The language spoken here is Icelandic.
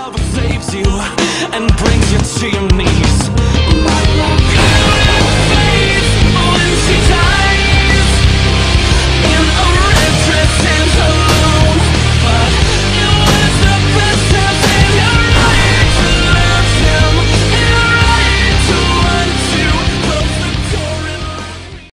love saves you and brings you to your knees.